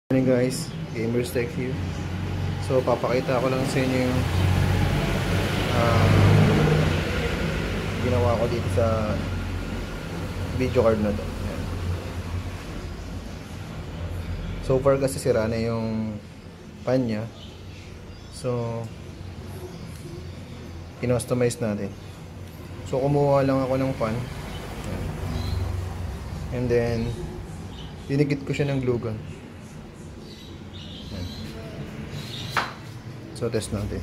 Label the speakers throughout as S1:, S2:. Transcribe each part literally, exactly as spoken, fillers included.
S1: Morning guys, Gamers Tech View. So papakita ko lang sa inyo yung uh, ginawa ko dito sa video card na to. Ayan. So far kasi sira na yung pan nya. So kinustomize natin. So kumuha lang ako ng pan. Ayan. And then dinikit ko siya ng glue gun. So test natin.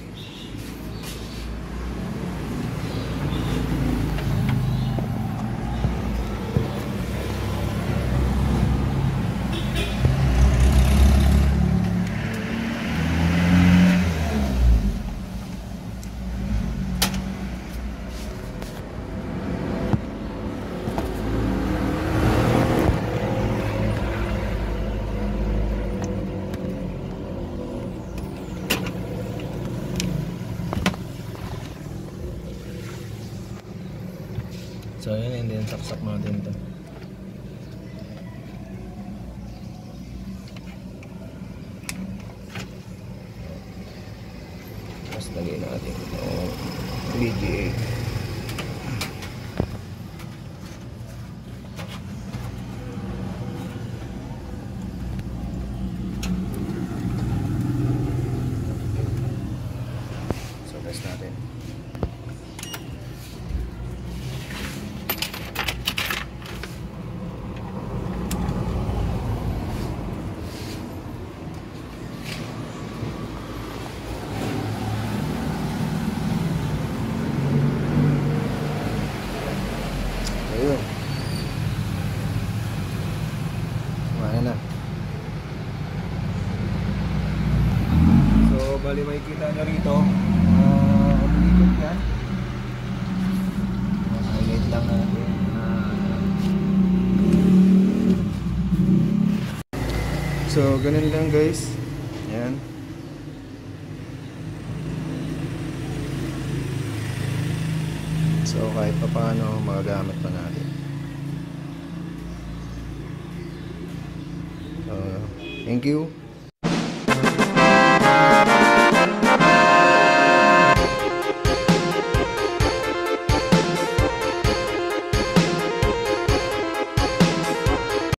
S1: So yun, and then saksak natin ito. Tapos lagay natin itong V G A. So test natin. Ayun. Kumana na. So, bali makikita nyo rito. Uh, umiikot yan. Highlight lang natin. Uh, so, ganun lang guys. Yan. So kahit pa paano magagamit pa natin. So, thank you.